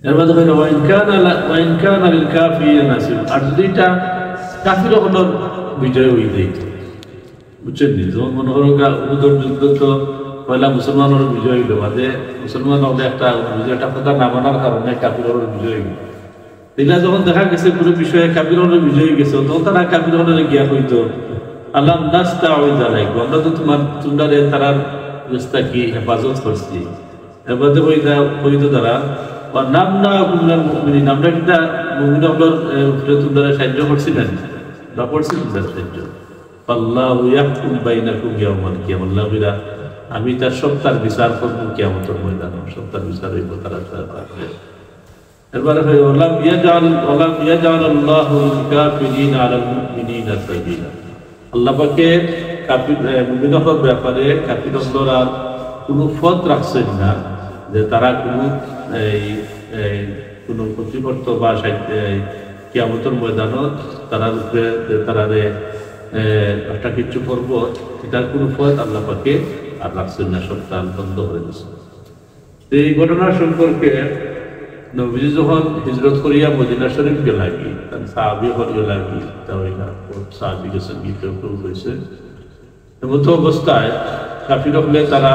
এর মধ্যে হইল ওয়াইন কানা লিল কাফিরিনা নাসিব, আর যদি এটা কাফির হলো বিজয় হয়ে যাইত, বুঝছেন নি? যেমন মনে করো উহুদের যুদ্ধ তো পয়লা মুসলমানের বিজয় হইল, বাদে মুসলমান হলে একটা বিজয়টা কথা না মানার কারণে কাফির হলের বিজয় হইল। এটা যখন দেখা গেছে কোনো বিষয়ে কাফির হলের বিজয় গেছে, তখন তারা কাফির হলে গিয়া হইতো আল্লাহ নাস্তাউযু আলাইকুম, আমরা তো তোমরা তারার রাস্তা কি হেফাজত করছি। এবারে হইতো তারা নামনা কুমনার মুমিনিন, আমরা কিটা মুমিন হলোর উপরে তোমরা সাহায্য করছি না, বা করছি তোমরা সাহায্য। আল্লাহু ইয়াহকুম বাইনাকুম ইয়াউমাল কিয়ামাহ, আল্লাহ বিরা আমি তার সত্তার বিচার করব কিয়ামতের ময়দানে, সত্তার বিচার হইব তারা সাথে। এবারে হয় ওয়ালাম ইয়াজআল আল্লাহুল কাফিরিনা আলাল মুমিনিনা সাবিলা, আল্লাহ পাকে কাফির মুমিনদের ব্যাপারে কাফিরদের আর কোনো পথ রাখছেন না যে তারা কোনো প্রতিপক্ষ বা কিয়ামতের ময়দানত তারার উপরে তারারে একটা কিছু করব, এটার কোনো পথ আল্লাহ পাকে আর রাখছেন না, সবটা বন্ধ হয়ে গেছে। এই ঘটনা সম্পর্কে নবীজি যখন হিজরত করিয়া মদিনা শরীফ গেলাগি, তার সাহাবী হরিয়া লাগি, সাহাবী গেছেন গীতেও হয়েছে। এমতো অবস্থায় কাফির হলে তারা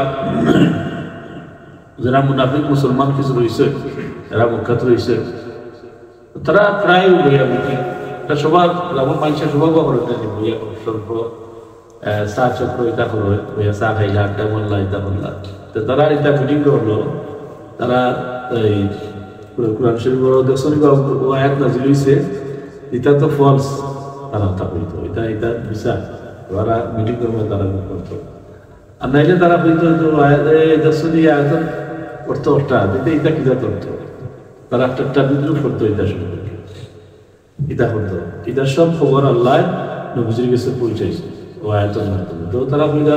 যারা মুনাফিক মুসলমান কিছু রয়েছে, এরা মুখ্যাত রয়েছে, তারা প্রায় বইয়া বুঝি সবার গ্রামের মানুষের স্বভাব করতে বইয়া স্বল্প চা চক্র এটা হলো, বইয়া চা খাইলা আড্ডা বললা এটা বললা। তো তারা এটা মিটিং করলো, তারা এই কোরআন শরীফ দেখছেন ও আয়াত নাজিল হইছে, এটা তো ফলস, তারা তা হইতো এটা এটা বিচার, তারা মিটিং করবে, তারা করতো। আর নাইলে তারা হইতো দেখছেন এই আয়াত অর্থ অর্থা দিতে এটা কিনা অর্থ, তারা একটা বিদ্রুপ করতো এটা সম্পর্কে, এটা হতো। এটা সব খবর আল্লাহ নবীজির কাছে পৌঁছাইছে ও আয়াতের মাধ্যমে। তো তারা হইলা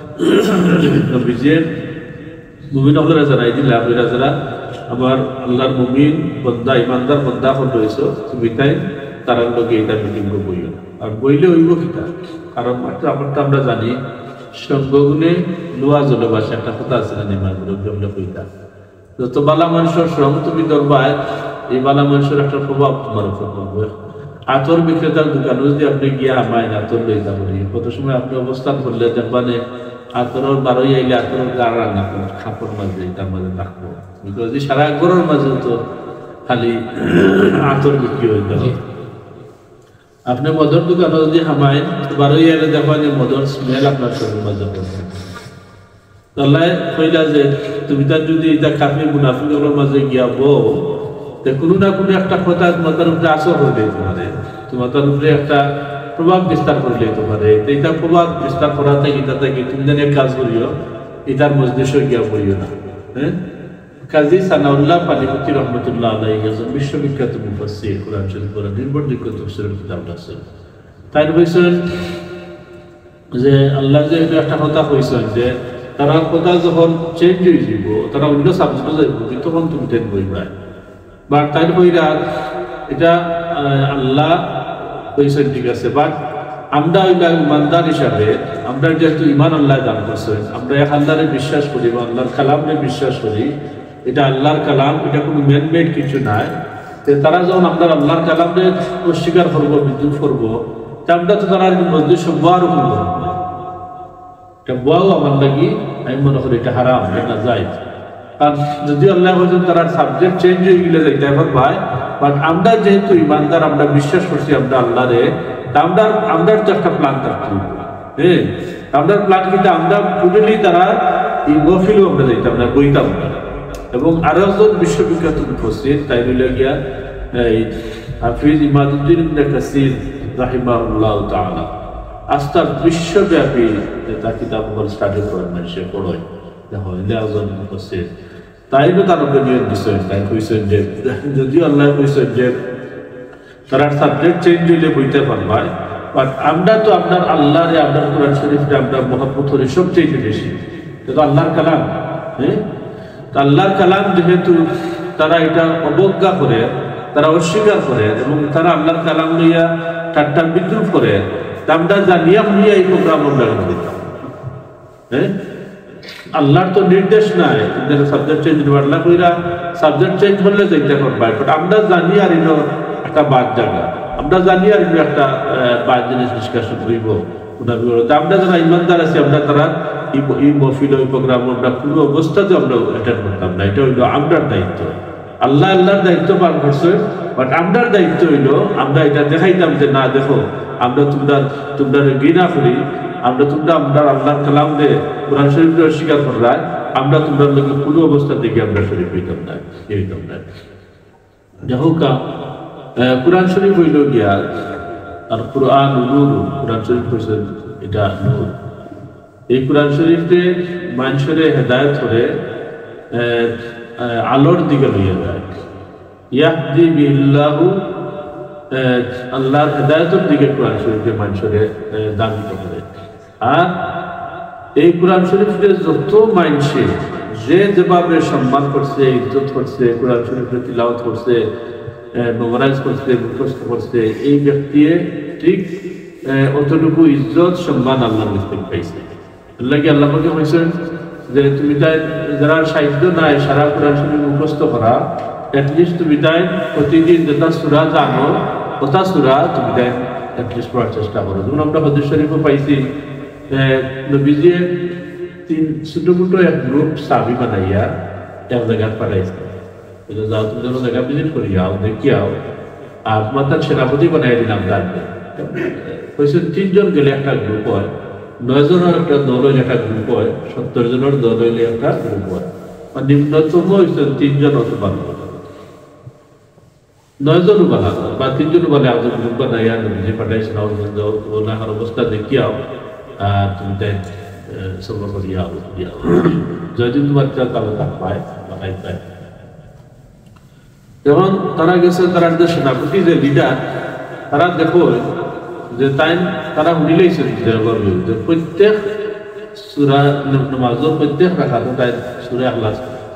নবীজির মুমিন হলরা জানাই দিলাম, এরা যারা আমার আল্লাহর মুমিন বন্দা ইমানদার বন্দা হল রয়েছে, তুমি তাই তার লোকে এটা মিটিং বইও, আর বইলে হইব কিতা, কারণ মাত্র আমারটা আমরা জানি সঙ্গগুণে লোয়া জলবাসী একটা কথা আছে না, নিমাগুলো কইতা যত বালা মানুষের শ্রম তুমি দরবায়, এই বালা মানুষের একটা প্রভাব তোমার উপর পড়বে। আতর বিক্রেতার দোকানে যদি আপনি গিয়া আমায় আতর লই যাবেন, কত সময় আপনি অবস্থান করলে দেখবানে আতরের বারোই আইলে আতরের গাড় রান্না করো খাপড় মাঝে, এটার মাঝে রাখবো, বিকজ সারা গরুর মাঝে তো খালি আতর বিক্রি হইতে হবে। আপনি মদর দোকানে যদি হামায় বারোই আইলে দেখবেন মদর স্মেল আপনার শরীর মাঝে করবে। আল্লাহ কইলা যে তুমি তার যদি এটা কাফির মুনাফিকদের মাঝে গিয়া বউ, কোনো না কোনো একটা কথা তোমার উপরে আসর হয়ে যেতে পারে, তোমার উপরে একটা প্রভাব বিস্তার করে যেতে পারে। এটা প্রভাব বিস্তার করা থেকে এটা থেকে তুমি জানি কাজ করিও, এটার মজলিস গিয়া বইও না। হ্যাঁ, কাজী সানাউল্লাহ পানিপতি রহমতুল্লাহ আলাইহি একজন বিশ্ববিখ্যাত মুফাসসির, কোরআন শরীফ পড়া নির্ভরযোগ্য তাফসীরের কিতাব আছে। তাই বলছেন যে আল্লাহ যে একটা কথা কইছেন যে তারা কথা যখন চেঞ্জ হয়ে যাব, তারা অন্য সাবজেক্টে যাইব, তখন তুমি টেন বইবা। বাট তাই বইরা এটা আল্লাহ কইছেন ঠিক আছে, বাট আমরা ইমানদার হিসাবে আমরা যেহেতু ইমান আল্লাহ দান করছেন, আমরা এক আল্লাহরে বিশ্বাস করি বা আল্লাহর কালামরে বিশ্বাস করি, এটা আল্লাহর কালাম, এটা কোনো ম্যানমেড কিছু নাই। তারা যখন আমরা আল্লাহর কালামরে অস্বীকার করবো, বিদ্রুপ করবো, তা আমরা তো তারা মধ্যে সব্বার করবো, এটা বউ আমার লাগি আমি মনে করি এটা হারাম, এটা যায়। কারণ যদি আল্লাহ বলছেন তারা সাবজেক্ট চেঞ্জ হয়ে গেলে যাইতে এখন ভাই, বাট আমরা যেহেতু ইমানদার, আমরা বিশ্বাস করছি আমরা আল্লাহরে, আমরা তো একটা প্ল্যান থাকতে হবে। হ্যাঁ, আমরা প্ল্যান কিন্তু আমরা পুরোলি তারা এই গফিলও আমরা যাইতাম না, বইতাম না। এবং আরো একজন বিশ্ববিখ্যাত মুফাসসির তাই রইল গিয়া এই হাফিজ ইমাদউদ্দিন ইবনে কাসির রাহিমাহুল্লাহু তাআলা, আস্থা বিশ্বব্যাপী তার কিতাবগুলো স্টাডি করেন, মানুষে পড়য়, দেখো এলে একজন মুফাসসির তাই তো তার উপরে নিয়োগ দিচ্ছেন। তাই কইছেন যে যদিও আল্লাহ কইছেন যে তারা সাবজেক্ট চেঞ্জ হইলে বইতে পারবাই, বাট আমরা তো আপনার আল্লাহরে, আপনার কোরআন শরীফে আমরা মহব্বত করি সবচেয়ে বেশি, এটা আল্লাহর কালাম। হ্যাঁ, আল্লাহর কালাম যেহেতু তারা এটা অবজ্ঞা করে, তারা অস্বীকার করে এবং তারা আল্লাহর কালাম লইয়া ঠাট্টা বিদ্রুপ করে, আমরা জানিয়া হইয়া এই প্রোগ্রাম আমরা দিতাম। হ্যাঁ, আল্লাহর তো নির্দেশ নাই যে সাবজেক্ট চেঞ্জ করলা কইরা সাবজেক্ট চেঞ্জ করলে যেটা করবা বাট আমরা জানি আর ইনো একটা বাদ জায়গা আমরা জানি আর ইনো একটা বাদ জিনিস ডিসকাশন করিব আমরা যারা ইমানদার আছি আমরা তারা এই মহফিল ওই প্রোগ্রাম আমরা পুরো অবস্থাতে আমরা অ্যাটেন্ড করতাম না এটা হইলো আমরার দায়িত্ব আল্লাহর দায়িত্ব পালন করছে বাট আমরার দায়িত্ব হইলো আমরা এটা দেখাইতাম যে না দেখো আমরা তোমরা ঘৃণা করি তোমরা আল্লাহর কালাম দিয়ে কোরআন শরীফকে অস্বীকার করা আমরা তোমরা লোকের পুরো অবস্থা থেকে আমরা শরীফ হইতাম না যাহোকা কোরআন শরীফ হইল গিয়া আর কোরআন নূর কোরআন শরীফ হইছে এটা নূর এই কোরআন শরীফে মানুষের হেদায়েত করে আলোর দিকে লইয়া যায় ইয়াহদি বিল্লাহু আল্লাহর হেদায়েতের দিকে কোরআন শরীফে মানুষের দাবিত করে আর এই কোরআন শরীফকে যত মানুষে যে যেভাবে সম্মান করছে ইজ্জত করছে কোরআন শরীফে তিলাওয়াত করছে মেমোরাইজ করছে মুখস্থ করছে এই ব্যক্তি ঠিক অতটুকু ইজ্জত সম্মান আল্লাহর কাছ থেকে পাইছে আল্লাহ পাকে কইছেন যে তুমি তাই যারা সাহিত্য নাই সারা কোরআন শরীফ মুখস্থ করা এটলিস্ট তুমি তাই প্রতিদিন যেটা সূরা জানো ওটা সূরা তুমি তাই এটলিস্ট পড়ার চেষ্টা করো যেমন আমরা হাদিস শরীফও পাইছি নবীজি তিন ছোট ছোট এক গ্রুপ সাহাবী বানাইয়া এক জায়গায় পাঠাইছে যাও তুমি যেন জায়গা ভিজিট করি আও দেখি আও আর তোমার তার সেনাপতি বানাই দিলাম জানবে কইছে 3 জন গেলে একটা গ্রুপ হয় 9 জনের একটা দল হইলে একটা গ্রুপ হয় 70 জনের দল হইলে একটা গ্রুপ হয় আর নিম্নতম হইছে 3 জন অথবা 9 জন বালা বা 3 জন বালা আজ গ্রুপ বানাইয়া নবীজি পাঠাইছে নাও ওনার অবস্থা দেখি আও আর তুমি তাই সব করিয়া যদি তোমার তাহলে তা পায় বানাই পায় যখন তারা গেছে তারা যে সেনাপতি যে লিডার তারা দেখো যে তারা শুনিলেইছে যে প্রত্যেক সূরা নামাজের প্রত্যেক রাকাতে তাই সূরা ইখলাস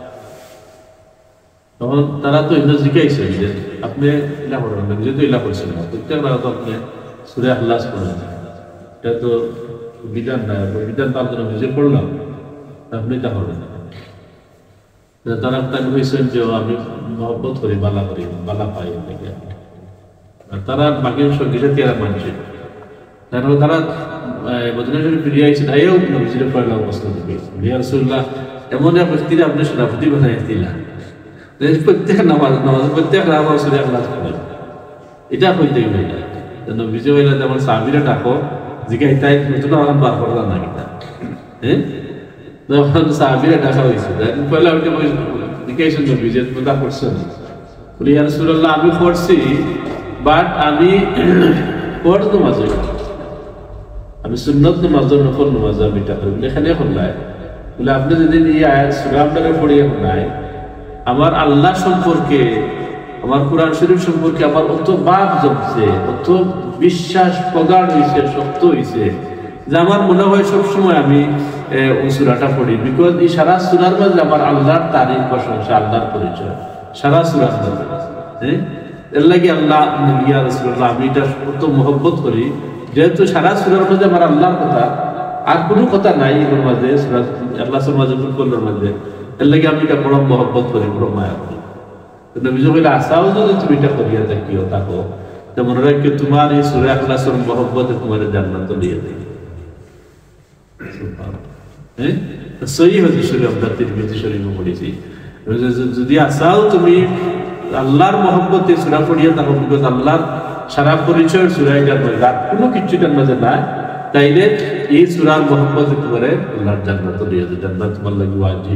তখন তারা তো ইন্দ্র জিজ্ঞাসা যে আপনি ইলা করেন না যেহেতু ইলা করছেন না প্রত্যেক রাকাতে আপনি সূরা ইখলাস পড়েন এটা তো বিধান না বিধান তো আপনারা নিজে পড়লাম আপনি তা করেন তারা তাই হয়েছেন যে আমি মহব্বত করি বালা পাই তারা বাকি সঙ্গী সাথে এরা মানছে তারপরে তারা মদিনা শরীফ ফিরে আইছেন আইও নবীজির পয়লা অবস্থা থেকে ইয়া রাসূলুল্লাহ এমন এক ব্যক্তি আপনি সেনাপতি বানাই দিলেন প্রত্যেক নামাজ প্রত্যেক নামাজ সূরা ইখলাস পড়েন এটা হইতে গেল নবীজি বললেন যেমন সাহাবীরা ডাকো জিজ্ঞাসা তাই নতুন আরাম বার করলাম না কিনা হ্যাঁ তখন সাহাবীরা ডাকা হয়েছে পয়লা উঠে জিজ্ঞাসা নবীজি তোমরা করছো বলি ইয়া রাসূলুল্লাহ আমি পড়ছি বাট আমি ফরজ নামাজ আমি সুন্নত নামাজ নফল নামাজ আমি এটা করি এখানে হল্লায় বলে আপনি যদি এই আয়াত সূরা আপনারা পড়িয়ে হল্লায় আমার আল্লাহ সম্পর্কে আমার কোরআন শরীফ সম্পর্কে আমার অত ভাব জমছে অত বিশ্বাস প্রগাঢ় হয়েছে শক্ত হয়েছে যে আমার মনে হয় সবসময় আমি ওই সূরাটা পড়ি বিকজ এই সারা সূরার মাঝে আমার আল্লাহর তারিফ প্রশংসা আল্লাহর পরিচয় সারা সূরার মধ্যে হ্যাঁ এর লাগে আল্লাহ ইয়া রাসূলুল্লাহ আমি এটা কত মহব্বত করি যেহেতু সারা সূরার মধ্যে আমার আল্লাহর কথা আর কোনো কথা নাই এর মাঝে সূরা আল্লাহর মাঝে ফুলকলের মাঝে এর লাগে আমি এটা বড় মহব্বত করি বড় মায়া করি তো নবীজি বলে আসাও যদি তুমি এটা করিয়া দেখিও থাকো তো মনে রাখো তোমার এই সূরা ইখলাসের মহব্বতে তোমার জান্নাত দিয়ে দেবে হ্যাঁ সহি হাদিস শরীফ আমরা তিরমিজি শরীফে পড়েছি যদি আসাও তুমি আল্লাহর মহব্বতে সূরা পড়িয়া থাকো বিকজ আল্লাহর সারা পরিচয়ের সূরা এটার মধ্যে আর কোনো কিছুটার মাঝে নাই তাইলে এই সূরার মহব্বতে তোমার আল্লাহর জান্নাত দিয়ে দেবে জান্নাত তোমার লাগি ওয়াজিব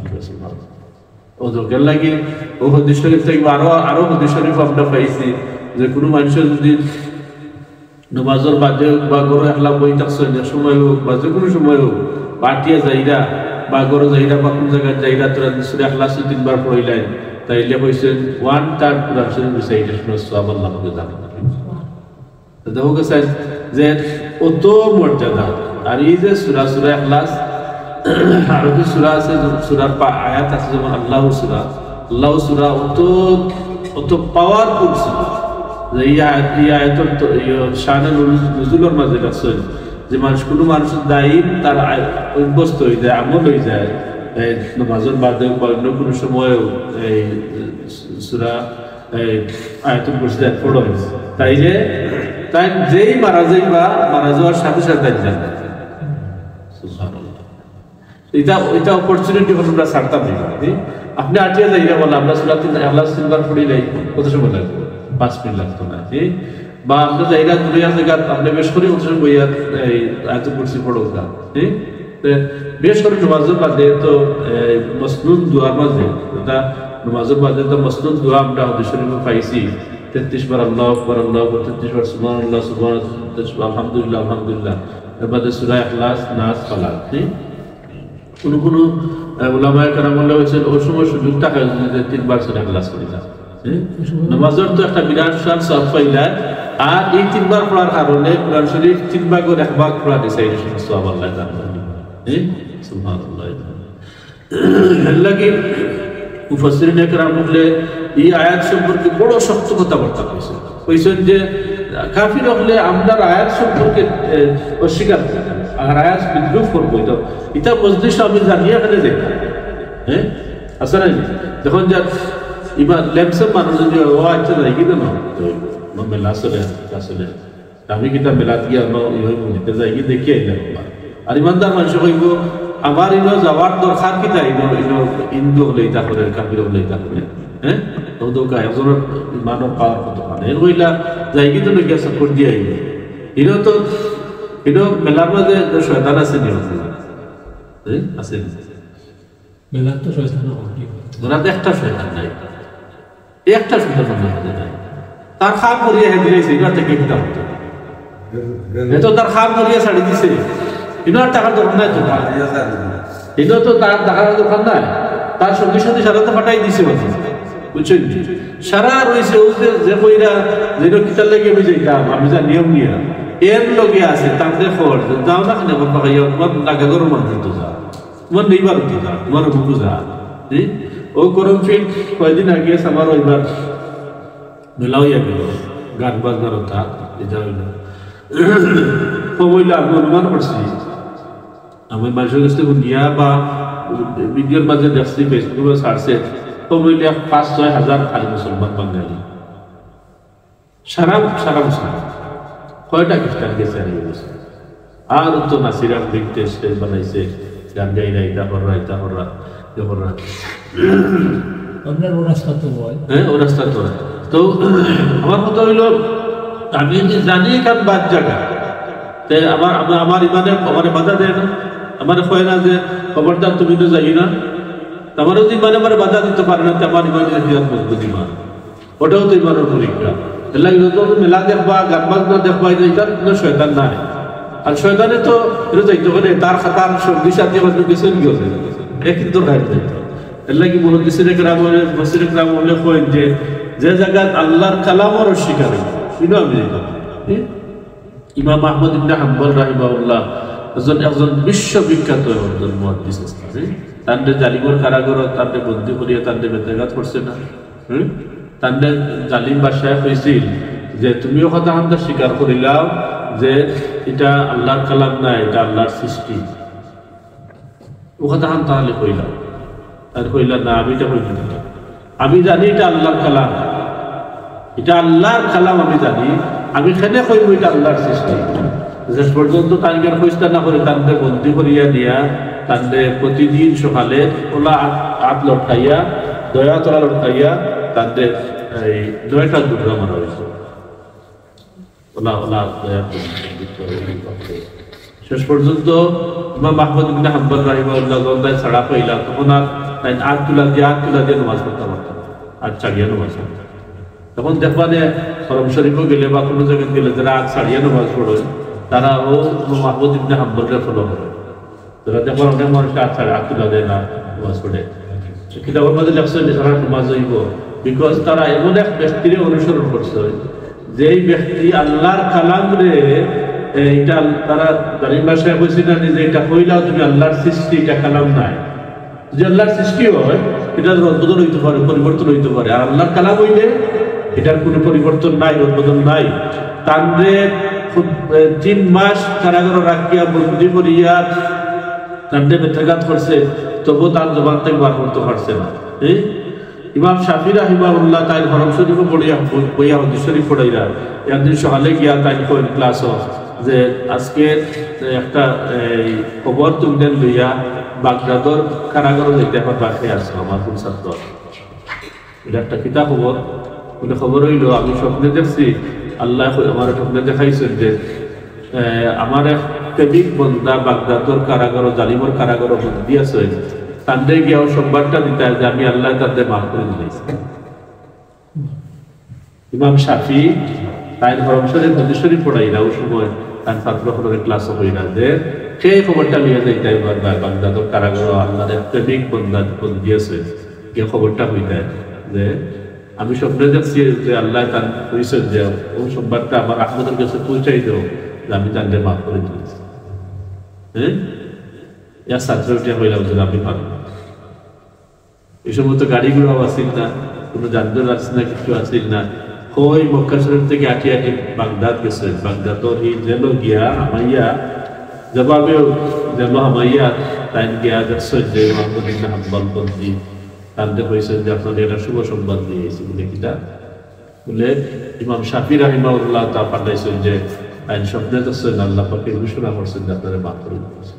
ও যোগের লাগে ও হাদিস শরীফ থেকে আরো হাদিস শরীফ আমরা পাইছি যে কোনো মানুষের যদি নামাজের বাদে বা গরু একলা বই থাকছে যে সময় হোক বা যে কোনো সময় হোক পাটিয়া যাইরা বা গরু যাইরা বা কোন জায়গায় যাইরা তোরা সূরা ইখলাস 3বার পড়িলেন তাইলে কইছেন 1/3 কোরআন শরীফ রিসাইটেশনের সওয়াব আল্লাহ আমাকে দান করবেন তো দেখো গেছে যে অত মর্যাদা আর এই যে সূরা ইখলাস আরবি সূরা আছে সূরার আয়াত আছে যেমন আল্লাহ সূরা অত পাওয়ারফুল সূরা যে এই আয়াতের শানে নুজুলের মাঝে আছে যে কোনো মানুষ দায়ী তার অভ্যস্ত হয়ে যায়, আমল হয়ে যায় নামাজের বাদে অন্য কোনো সময় এই সূরা আয়াতুল কুরসি পড়ো, তাইলে তাই যেই মারা যাওয়ার সাথে সাথে জান্নাত। সুবহানাল্লাহ। এটা অপরচুনিটি হলো আমরা ছাড়তাম না। আপনি আটিয়া যাইলে বলে আমরা সূরাতে আল্লাহ সিলবার পড়ি নাই, কত সময় লাগবে? 5 মিনিট লাগতো না। বা আমরা যাইরা দুনিয়া জায়গা আপনি বেশ করে কত সময় বইয়া এই আয়াতুল কুরসি পড়ো না। বেশ করে নামাজের বাদে তো মসনুন দোয়ার মাঝে, এটা নামাজের বাদে তো মসনুন দোয়া আমরা হাদিস শরীফে পাইছি 33 বার আল্লাহু আকবার, 33 বার সুবহানাল্লাহ সুবহানাল্লাহ, 33 বার আলহামদুলিল্লাহ আলহামদুলিল্লাহ, এর বাদে সূরা ইখলাস, নাস, ফালাক। কোন উলামায়ে কেরাম বলে হয়েছে ওই সময় সুযোগ থাকে যে 3 বার সূরা ইখলাস করি না। নামাজের তো একটা বিরাট শান সওয়াব পাইলা, আর এই 3 বার পড়ার কারণে কোরআন শরীফ 3 ভাগের 1 ভাগ পড়া দিছে, এই সওয়াব আল্লাহ দান করেন। সুবহানাল্লাহ। আল্লাহকে মুফাসসিরিন একরাম বলে এই আয়াত সম্পর্কে বড় শক্ত কথাবার্তা কইছেন। কইছেন যে কাফির হলে আমরা আয়াত সম্পর্কে অস্বীকার করব, আর আয়াত বিদ্রুপ করব, এটা মজলিস আমি জানিয়ে এখানে যাই। আসলে যখন যা এবার ল্যাম্পসের মানুষ যদি ও আচ্ছা যাই কি না মেলা আসলে আমি কিতা মেলাত গিয়ে নিতে যাই কি দেখিয়ে আইলাম। আর ইমানদার মানুষ কইব আমার ইনো যাওয়ার দরকার কিতা, হিন্দু হলে ইতা করে, কাফির হলে ইতা করে। একজনের মানব পাওয়ার কত মানে এর কইলা যাই কিন্তু নাকি সাপোর্ট দিয়ে আইব। এটা মেলার মাঝে শয়তান আছে নি? আছে মেলার তো শয়তান ওনাতে একটা শয়তান নাই, একটা শয়তান নাই। তার খাম করিয়া হে দিয়েছে, এটা থেকে কিতা হতো তো তার খাম করিয়া ছাড়ি দিছে। ইনার টাকার দোকান নাই তো, এটা তো তার টাকার দোকান নাই, তার সঙ্গে সাথে সারা তো ফাটাই দিছে। বুঝছেন? সারা রয়েছে যে কইরা যেটা কিতার লাগে আমি যাইতাম, আমি যা নিয়ম নিয়ে এর লগে আছে তাদের খবর যাও না কেন তোমার নাগাগর মানুষ তো যা, তোমার নেইবার তো যা, তোমার বুকু যা। ও গরম ফিট কয়েকদিন আগে আমার ওইবার মেলা হইয়া গেল, গান বাজনার কথা এটা হইল কমইলে আমি অনুমান করছি, আমি মানুষের কাছে নিয়া বা ভিডিওর মাঝে দেখছি, ফেসবুকে ছাড়ছে, কমইলে 5-6 হাজার খালি মুসলমান বাঙালি সারা মুসলমান, কয়টা খ্রিস্টান গেছে আর গেছে। আর তো নাসিরা দেখতে স্টেজ বানাইছে, গান গাইরা এটা কররা এটা কররা এটা কররা। আপনার ও রাস্তা তো হয়, হ্যাঁ ও রাস্তা তো। তো আমার কথা হইল আমি জানি কারণ বাদ জায়গা আমার ইমানে আমার বাধা দেয় না, আমার কয় না যে খবরদার তুমি তো যাই না, আমারও যদি ইমানে আমার বাধা দিতে পারে না, আমার ইমানের হিয়াত মজবুত ইমান, ওটাও তো ইমানের পরীক্ষা। এর লাগে মেলা দেখবা, গান বাজনা দেখবা, এটা কোনো শয়তান নাই। আর শয়তানে তো এটা যাইতে পারে তার খাতার সঙ্গী সাথে হয়তো কিছু গেছে, এ কিন্তু খাইতে যাইতো। এর লাগে মসজিদের গ্রাম হলে কয় যে জায়গায় আল্লাহর কালামর অস্বীকার শুনো আমি ইমাম আহমদ ইবনে হাম্বল রাহিমাহুল্লাহ একজন বিশ্ববিখ্যাত একজন মুহাদ্দিস ইসলামী, তান্ডে জালিমর কারাগার তান্ডে বন্দী করিয়া তান্ডে বেতাঘাত করছে না, তান্ডে জালিম বাদশাহ কইছিল যে তুমিও কথা হামদা স্বীকার করিলাও যে এটা আল্লাহর কালাম না, এটা আল্লাহর সৃষ্টি। ও কথা হাম তাহলে কইলাম, আর কইলা না আমি এটা কইলাম না, আমি জানি এটা আল্লাহর কালাম, এটা আল্লাহর কালাম আমি জানি, আমি খেলে কইব এটা আল্লাহর সৃষ্টি। শেষ পর্যন্ত তাঙ্গের ফয়সলা না করে তান্ডে বন্দি করিয়া দিয়া তান্ডে প্রতিদিন সকালে ওলা হাত লটকাইয়া দয়া তলা লটকাইয়া তান্ডে এই 9টা দুর্গা মারা হয়েছে। ওলা ওলা দয়া শেষ পর্যন্ত ইমাম আহমদ ইবনে হাম্বল রাহিমাহুল্লাহ যখন ছাড়া পাইলা তখন আর আট তুলা দিয়ে নামাজ পড়তে পারতাম, আট ছাড়িয়া নামাজ পড়তাম। তখন দেখবা যে হরম শরীফও গেলে বা কোনো জায়গায় গেলে যারা আট ছাড়িয়া নামাজ পড়ে তারা ও আহমদ ইবনে হাম্বলকে ফলো করে। যারা দেখবার অনেক মানুষ আট ছাড়ে, আট তুলা দেয় না নামাজ পড়ে, কিতাবের মধ্যে লেখছে যারা নামাজ হইব, বিকজ তারা এমন এক ব্যক্তির অনুসরণ করছে যেই ব্যক্তি আল্লাহর কালাম রে এইটা তারা জালিম ভাষায় বলছি না যে এটা হইলাও তুমি আল্লাহর সৃষ্টি, এটা কালাম নাই। যদি আল্লাহর সৃষ্টি হয় এটা রদবদল হইতে পারে, পরিবর্তন হইতে পারে, আর আল্লাহর কালাম হইলে এটার কোনো পরিবর্তন নাই, রদবদল নাই। তান্ডে 3 মাস কারাগারে রাখিয়া বন্দি করিয়া তান্ডে বেতাঘাত করছে, তবু তার জবান থেকে বার করতে পারছে না। ইমাম শাফি রাহিমাহুল্লাহ তাই হরম শরীফ বইয়া হদিস শরীফ পড়াইরা একদিন সকালে গিয়া তাই কইল ক্লাস যে আজকে একটা খবর তুললেন লইয়া বাগদাদর কারাগারে যেতে পারবা খেয়ে আসছো আমার কোন ছাত্র, এটা একটা কিতাব খবর বলে খবর হইল আমি স্বপ্নে দেখছি আল্লাহ আমার স্বপ্নে দেখাইছেন যে আমার এক প্রেমিক বন্ধা বাগদাদর কারাগার জালিমর কারাগার বন্দি আছে, তাদের গিয়াও সংবাদটা দিতে যে আমি আল্লাহ তাদের মাফ করে দিয়েছি। ইমাম শাফি তাই হরম শরীফ হদিস শরীফ পড়াইরা ওই সময় তার ছাত্রদের ক্লাস হইরা যে সেই খবরটা নিয়ে যাইতে বাগদাদর কারাগার আল্লাহর প্রেমিক বন্ধা বন্দি আছে, এই খবরটা হইতে যে আমি স্বপ্নে দেখছি যে আল্লাহ তার পরিচয় দেও, ওই সংবাদটা আমার আহমদের কাছে পৌঁছাই দেও যে আমি তাদের মাফ করে দিয়েছি। ছাত্র উঠিয়া হইলাম যে আমি পারব। এই সময় তো গাড়ি ঘোড়াও আসিল না, কোনো যানজট আসছিল না, কিছু আসিল না। ওই মক্কা শরীফ থেকে আটি আটি বাগদাদ গেছে, বাগদাদর এই জেল গিয়া হামাইয়া জবাবেও জেল হামাইয়া তাই গিয়া দেখছেন যে মোহাম্মদ ইবনে হাম্বল বন্দি তাদের কইছেন যে আপনাদের এটা শুভ সংবাদ দিয়েছি বলে কিটা বলে ইমাম শাফি রাহিমাহুল্লাহ তা পাঠাইছেন যে আইন স্বপ্নে দেখছেন আল্লাহ পাকে ঘোষণা করছেন যে আপনারা মাফ করে দিয়েছেন।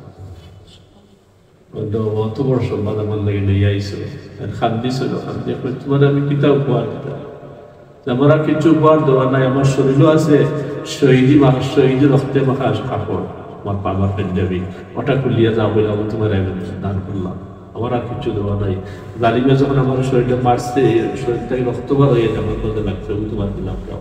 অত বড় সংবাদ আমার লাগে নিয়ে আইছিল, খান্দি ছিল, খান্দি তোমার আমি কিতা উপহার দিতাম, আমার আর কিছু উপহার দেওয়া নাই, আমার শরীরও আছে শহীদি রক্তে মাখা কাপড়, আমার পামার পেঞ্জাবি ওটা খুলিয়া যাও বলে আমি তোমার দান করলাম, আমার আর কিছু দেওয়া নাই। জালিমে যখন আমার শরীরটা মারছে শরীরটাকে রক্তবার হয়ে আমার করতে লাগছে, আমি তোমার দিলাম যাও।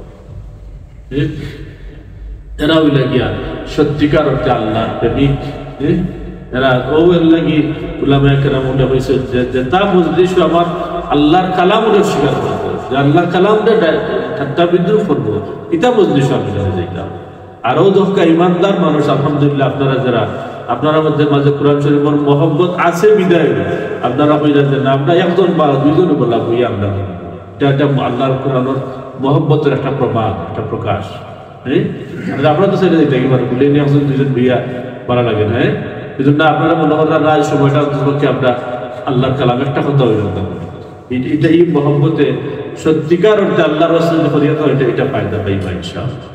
এরা ওই লাগিয়া সত্যিকার অর্থে আল্লাহ প্রেমিক, এরা ও এর লাগি উলামায়ে কেরাম মনে হয়েছে যে তা মজলিস আমার আল্লাহর কালামরে স্বীকার করবো, যে আল্লাহর কালামরে ঠাট্টা বিদ্রুপ করবো, এটা মজলিস আমি যাইতাম। আরও দক্কা ইমানদার মানুষ আলহামদুলিল্লাহ আপনারা যারা আপনারা মধ্যে মাঝে কোরআন শরীফের মহব্বত আছে বিদায় আপনারা হয়ে যাচ্ছেন না, আমরা একজন বা দুইজনে বলা বই আমরা এটা একটা আল্লাহর কোরআনের মহব্বতের একটা প্রমাণ, একটা প্রকাশ। আপনারা তো সেটা দেখতে পারেন বলে নিয়ে একজন দুইজন বিয়া করা লাগে না, এই জন্য আপনারা মনে করেন রায় সময়টা অন্তপক্ষে আমরা আল্লাহর কালাম একটা কথা হইল এটা এই মহব্বতে সত্যিকার অর্থে আল্লাহ রাসূল ফরিয়াদ হইতে এটা ফায়দা পাইবা ইনশাআল্লাহ।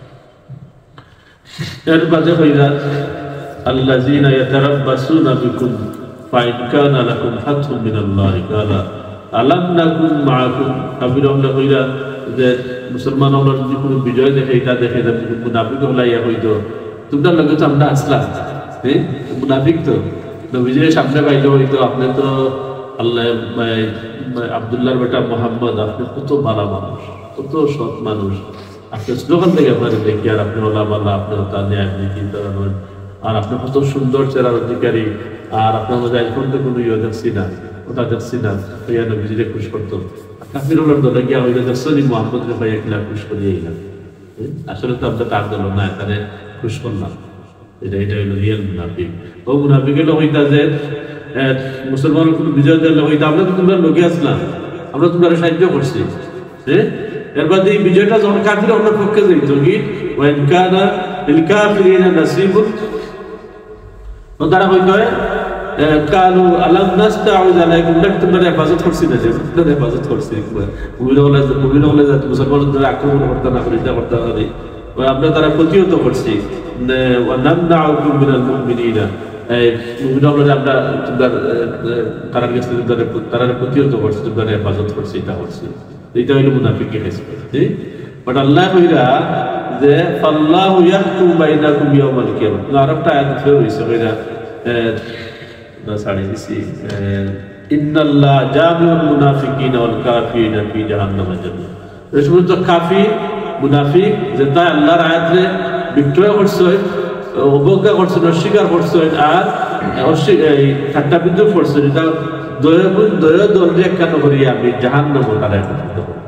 এর বাদে হইরা আল্লাযীনা ইয়াতারাব্বাসুনা বিকুম ফাইন কানা লাকুম ফাতহুম মিনাল্লাহি তাআলা আলাম নাকুম মাআকুম। কাফিররা হইরা যে মুসলমান হলো যদি কোনো বিজয় দেখে এটা দেখে যে মুনাফিক হলাইয়া হইতো তোমরা লগে তো আমরা আসলাম, মুনাফিক তো বিজয়ের সামনে পাইলে হইতো আপনি তো আল্লাহ আব্দুল্লাহর বেটা মোহাম্মদ, আপনি কত ভালো মানুষ, কত সৎ মানুষ, আপনি স্লোগান থেকে আপনার দেখি আর আপনি ওলা বাল্লা, আপনি তা ন্যায় নীতি আর আপনি কত সুন্দর চেরার অধিকারী, আর আপনার মধ্যে এখন তো কোনো ইয়ে দেখছি না, ওটা দেখছি না, হইয়া নবীজিরে খুশ করতো। কাফির হলার দলে গিয়া হইলে দেখছো নি মোহাম্মদকে ভাইয়া কিনা খুশ করিয়ে এলাম, আসলে তো আমরা তার দল না, এখানে খুশ করলাম, এটা হইল রিয়েল মুনাফিক। ও মুনাফিক হলো হইতা যে মুসলমানের কোনো বিজয় দিলে হইতা আমরা তো তোমরা লোকে আসলাম, আমরা তোমরা সাহায্য করছি। এর বাদে এই বিজয়টা যখন কাফির অন্য পক্ষে যাইত কি ওয়াইন কানা লিল কাফিরিনা নাসিবুন, তারা হইতো কালু আলাম নাস্তাউযু আলাইকুম, তোমরা হেফাজত করছি না, যে তোমরা হেফাজত করছি মুমিন হলে যাতে মুসলমানদের আক্রমণ করতে না করি, করতে পারি আমরা তারা প্রতিহত করছি। ওয়া নামনাউকুম মিনাল মুমিনিনা, মুমিন হলে আমরা তোমরা তারা কাছে তারা প্রতিহত করছি, তোমরা হেফাজত করছি, এটা করছি, এটা হইল মুনাফিকের হিসাব। বাট আল্লাহ কইরা যে আল্লাহু ইয়াহকুমু বাইনাকুম ইয়াউমাল কিয়ামাহ, আরেকটা আয়াত ফের হইছে কইরা না সাড়ে দিছি ইন্নাল্লাহ জামিউল মুনাফিকিনা ওয়াল কাফিরিনা ফি জাহান্নাম জামিআ। এই সমস্ত কাফির মুনাফিক যে তাই আল্লাহর আয়াতে বিক্রয় করছে, অবজ্ঞা করছে, অস্বীকার করছে আর এই ঠাট্টা বিদ্রুপ করছে, এটা দয়া দলরে কেন করিয়া আমি জাহান্নামে তারা একত্রিত করব।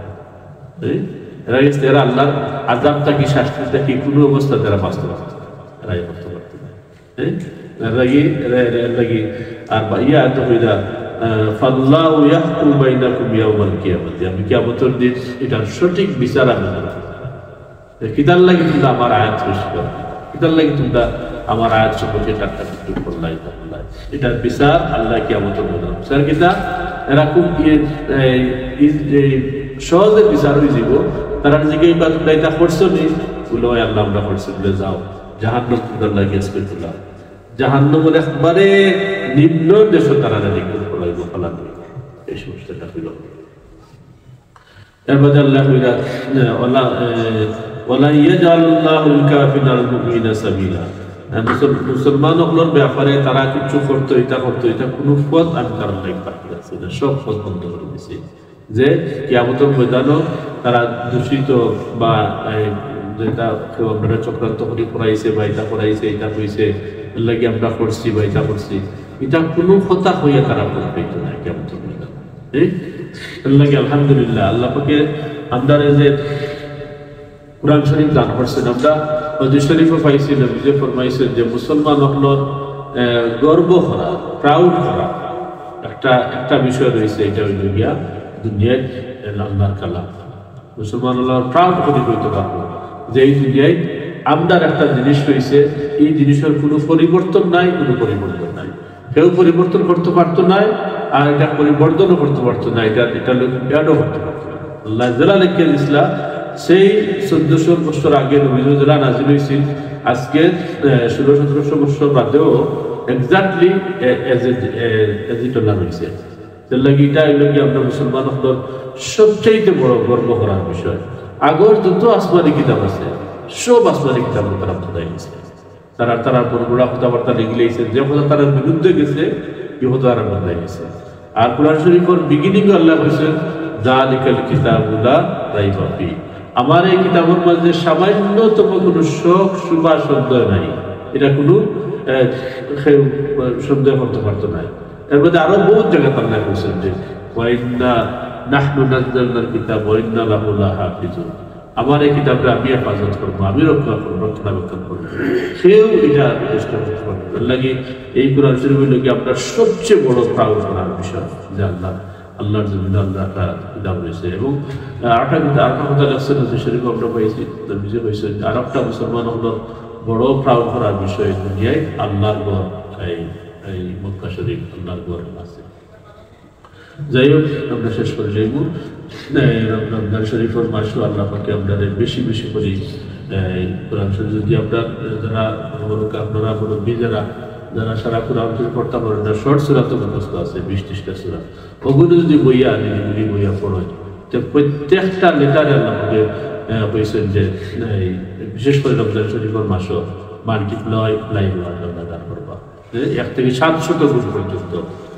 এরা আল্লাহর আযাবটা কি শাস্তিটা কি কোনো অবস্থা তারা বাস্তবায়ন এরা করতে পারত না। লাগি আর ইয়া তো হইরা ফাল্লাহু ইয়াহকুমু বাইনাকুম ইয়াউমাল কিয়ামাতি, আমি কিয়ামতের দিন এটার সঠিক বিচার আমি করব। কিতার লাগি তোমরা আমার আয়াত পেশ করো, কিতার লাগি তোমরা আমার আয়াত সম্পর্কে টাটকা কিছু করলাই। এটার বিচার আল্লাহ কিয়ামতের ময়দানে। বিচার কিতা এরা খুব সহজে বিচার হয়ে যাব। তারা নিজেকে বা তোমরা এটা করছো নি বলে আল্লাহ আমরা করছি বলে যাও জাহান্নাম তোমরা লাগিয়ে করলাম। জাহান্নামের একবারে নিম্ন দেশ তারা নিক্ষেপ করাইব ফেলা নেই। এই সমস্যাটা হইল। এর মধ্যে আল্লাহ কইরা ওয়ালা ইয়াজালুল্লাহুল কাফিরাল মুমিনা সাবিলা। মুসলমান হলোর ব্যাপারে তারা কিছু করতো, এটা কোনো পথ আমি তার লাইক বাকি রাখছি না, সব পথ বন্ধ করে দিছি। যে কিয়ামতের ময়দানও তারা দূষিত বা যেটা কেউ আমরা চক্রান্ত করে পড়াইছে বা এটা পড়াইছে, এটা হয়েছে লাগে আমরা করছি বা এটা করছি, এটা কোনো কথা হইয়া তারা করবে না কিয়ামতের ময়দানে। লাগে আলহামদুলিল্লাহ আল্লাহ পাকে আমরা যে কুরআন শরীফ দান করছেন, আমরা হাদিস শরীফও পাইছি, নবীজি ফরমাইছেন যে মুসলমান হলোর গর্ব করা, প্রাউড করা একটা বিষয় রয়েছে। এটা হইল গিয়া দুনিয়ায় আল্লাহর কালাম। মুসলমান হলোর প্রাউড করে কইতে পারবো যে এই দুনিয়ায় আমদার একটা জিনিস রয়েছে, এই জিনিসের কোনো পরিবর্তন নাই, কোনো পরিবর্তন নাই, কেউ পরিবর্তন করতে পারতো না, আর এটা পরিবর্তনও করতে পারতো না, এটা লোক ব্যাডও করতে পারতো না। আল্লাহ জালালিকে ইসলাম সেই 1400 বছর আগে নবীজি যারা নাজিল হয়েছিল, আজকে 1600-1700 বছর বাদেও এক্স্যাক্টলি এজিটলা রয়েছে। তার লাগে এটা এগুলো কি আমরা মুসলমান হল সবচাইতে বড় গর্ব করার বিষয়। আগর যত আসমানি কিতাব আছে সব আসমানি কিতাব তারা খোদাই গেছে, তারা বড় কথাবার্তা লিখলেছে, যে কথা তারা বিরুদ্ধে গেছে ইহো তারা বদলাই গেছে। আর কুরআন শরীফের বিগিনিং আল্লাহ বলেছেন যালিকাল কিতাবু লা রাইবা ফি, আমার এই কিতাবের মধ্যে সামান্যতম কোনো শোক শুভা সন্দেহ নাই, এটা কোনো সন্দেহ করতে পারতো না। এর মধ্যে আরো বহুত জায়গা আল্লাহ বলেছেন যে ওয়া ইন্না নাহনু নাযালনাল কিতাব ওয়া ইন্না লাহু লাহাফিজুন, আমার এই কিতাবটা আমি হেফাজত করবো, আমি রক্ষণাবেক্ষণ করবো, কেউ এটা চেষ্টা করতে পারবে না। লাগে এই কোরআন শরীফ হইল কি আপনার সবচেয়ে বড় প্রাউড করার বিষয় যে আল্লাহর জমিনে আল্লাহ একটা কিতাব রয়েছে। এবং আরেকটা কথা লাগছে না যে শরীফ আমরা পাইছি, নিজে পাইছে আর একটা মুসলমান হলো বড় প্রাউড করার বিষয় দুনিয়ায় আল্লাহর ঘর, এই মক্কা শরীফ আল্লাহর ঘর আছে। যাই হোক আমরা শেষ করে যাইব। রমজান শরীফের মাসও আল্লাহ পাকে আপনাদের বেশি বেশি করি কোরআন শরীফ যদি আপনারা যারা আপনারা মুরব্বী যারা সারা কোরআন শরীফ পড়তে পারেন না, শর্ট সূরা তো মুখস্থ আছে 20-30টা সূরা, ওগুলো যদি বইয়া নিরিবিলি বইয়া পড়েন তো প্রত্যেকটা লেটারে আল্লাহ পাকে কইছেন যে বিশেষ করে রমজান শরীফের মাসও মাল্টিপ্লাই লাইভ আল্লাহ দান করবা 1 থেকে 700 গুণ পর্যন্ত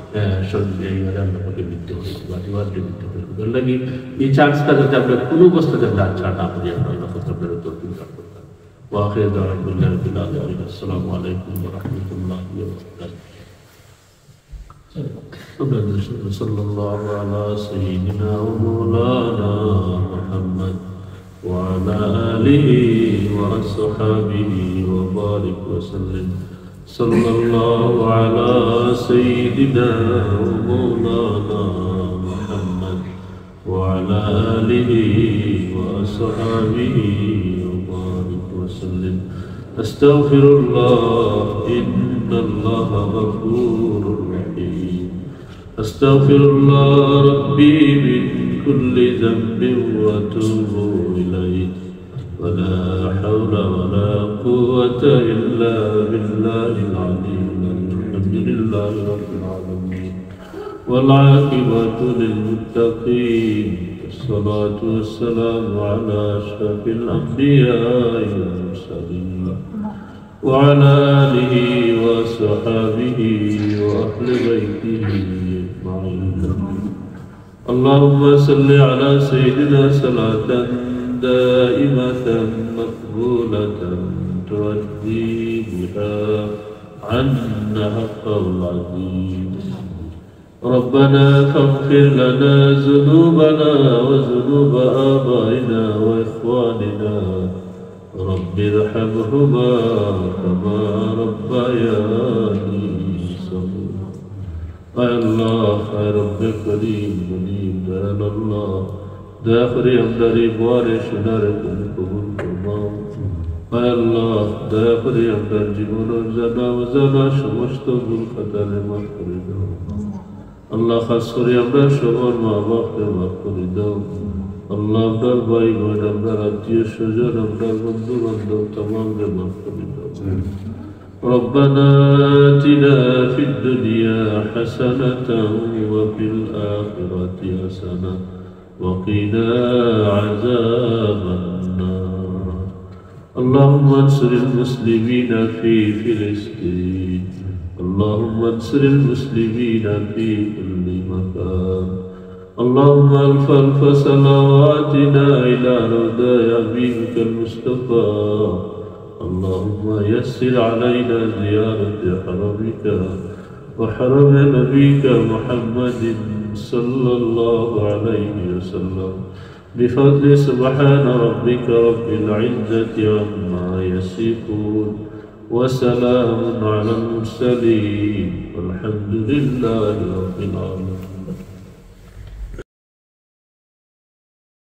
এই চান্সটা যাতে আমরা কোনো অবস্থাতে আমরা ছাড় না করি, আমরা আল্লাহ আপনার তৌফিক দান করতাম। ওয়া আখিরু দাওয়ানা রাব্বিল আলামিন, আসসালামু আলাইকুম ওয়া রাহমাতুল্লাহি ওয়া বারাকাতুহু। সাল্লাল্লাহু আলা সাইয়্যিদিনা ওয়া মাওলানা মুহাম্মদ ওয়া আলা আলিহি ওয়া আসহাবিহি ওয়া বারিক ওয়া সাল্লাম। صلى الله على سيدنا ومولانا محمد وعلى آله وأصحابه وبارك وسلم. أستغفر الله إن الله غفور رحيم. أستغفر الله ربي من كل ذنب وأتوب إليه، ولا حول ولا قوة إلا بالله العظيم. الحمد لله رب العالمين والعاقبة للمتقين، والصلاة والسلام على أشرف الأنبياء والمرسلين وعلى آله وصحبه وأهل بيته أجمعين. اللهم صل على سيدنا صلاة دائمة مقبولة تؤدي بها عنا حق العظيم. ربنا فاغفر لنا ذنوبنا وذنوب آبائنا وإخواننا، رب ارحمهما كما ربياني صغيرا. اے اللہ، اے رب کریم منیب، اے اللہ داخری ہمداری بوارے شنار کن قبول فرما. হায় আল্লাহ দয়া করে আপনার জীবনের জানা অজানা সমস্ত ভুল খাতারে মাফ করে দাও আল্লাহ। খাস করে আমরা সবার মা বাপকে মাফ করে দাও আল্লাহ। আপনার ভাই বোন, আপনার আত্মীয় স্বজন, আপনার বন্ধু বান্ধব তামামকে মাফ করে দাও। ربنا آتنا في الدنيا حسنة وفي الآخرة حسنة وقنا عذاب النار. اللهم انصر المسلمين في فلسطين. اللهم انصر المسلمين في كل مكان. اللهم الف صلواتنا إلى رضا حبيبك المصطفى. اللهم يسر علينا زيارة حرمك وحرم نبيك محمد صلى الله عليه وسلم بفضل سبحان ربك رب العزة عما يصفون وسلام على المرسلين والحمد لله رب العالمين.